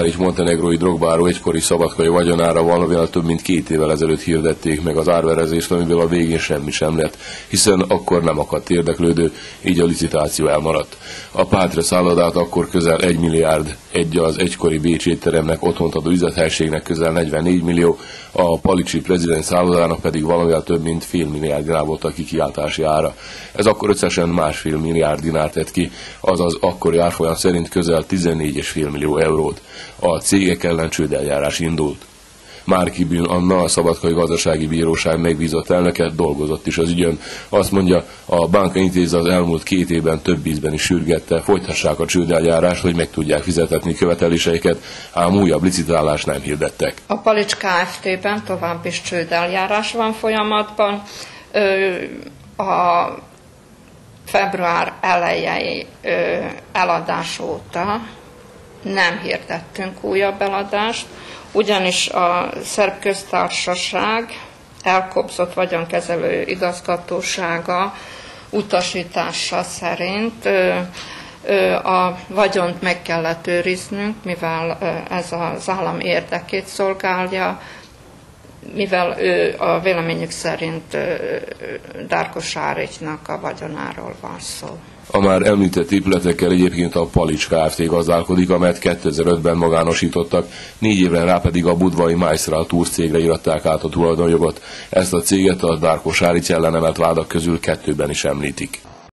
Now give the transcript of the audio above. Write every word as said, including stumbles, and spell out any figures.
Egy montenegrói drogbáró egykori szabadkai vagyonára valamivel több mint két évvel ezelőtt hirdették meg az árverezést, amiből a végén semmi sem lett, hiszen akkor nem akadt érdeklődő, így a licitáció elmaradt. A Pátre szállodát akkor közel egy milliárd, egy az egykori bécsi étteremnek otthont adó üzlethelységnek közel negyvennégy millió, a palicsi prezident szállodának pedig valamivel több mint fél milliárd dinár volt a kikiáltási ára. Ez akkor összesen másfél milliárd dinár tett ki, azaz akkori árfolyam szerint közel tizennégy egész öt millió eurót. A cégek ellen csődeljárás indult. Márki Bűn Anna, a Szabadkai Gazdasági Bíróság megbízott elnöke, dolgozott is az ügyön. Azt mondja, a Banca Intesa az elmúlt két évben több ízben is sürgette, folytassák a csődeljárást, hogy meg tudják fizetetni követeléseiket, ám újabb licitálást nem hirdettek. A Palics Kft-ben tovább is csődeljárás van folyamatban. A február elejei eladás óta nem hirdettünk újabb eladást, ugyanis a Szerb Köztársaság elkobzott vagyonkezelő igazgatósága utasítása szerint a vagyont meg kellett őriznünk, mivel ez az állam érdekét szolgálja, mivel ő a véleményük szerint Darko Sarićnak a vagyonáról van szó. A már említett épületekkel egyébként a Palics Kft. Gazdálkodik, amelyet kétezer-ötben magánosítottak, négy évre rá pedig a budvai Maestral Tours cégre iratták át a tulajdonjogot. Ezt a céget a Darko Sarić ellen emelt vádak közül kettőben is említik.